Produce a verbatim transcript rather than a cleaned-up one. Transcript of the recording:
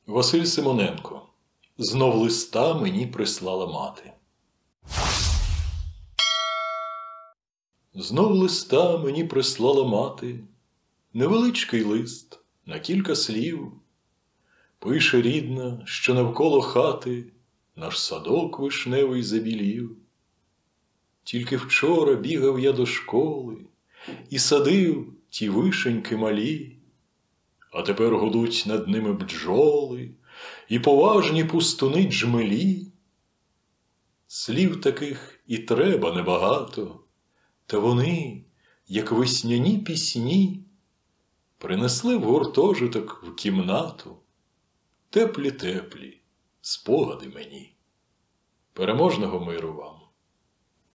Василь Симоненко. Знов листа мені прислала мати. Знов листа мені прислала мати, невеличкий лист на кілька слів. Пише рідна, що навколо хати наш садок вишневий забілів. Тільки вчора бігав я до школи і садив ті вишеньки малі, а тепер гудуть над ними бджоли і поважні пустуни джмелі. Слів таких і треба небагато, та вони, як весняні пісні, принесли в гуртожиток в кімнату теплі-теплі спогади мені. Переможного миру вам!